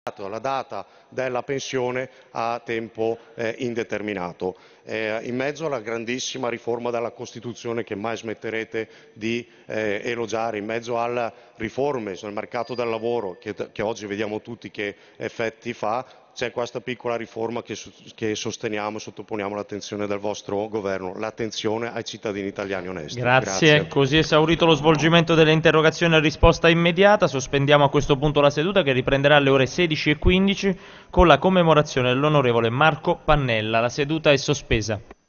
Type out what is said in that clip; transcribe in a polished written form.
la data della pensione a tempo indeterminato. In mezzo alla grandissima riforma della Costituzione che mai smetterete di elogiare, in mezzo alle riforme sul mercato del lavoro che oggi vediamo tutti che effetti fa, c'è questa piccola riforma che sosteniamo e sottoponiamo all'attenzione del vostro governo, l'attenzione ai cittadini italiani onesti. Grazie. Così esaurito lo svolgimento delle interrogazioni a risposta immediata, sospendiamo a questo punto la seduta che riprenderà alle ore 16:15 con la commemorazione dell'onorevole Marco Pannella. La seduta è sospesa.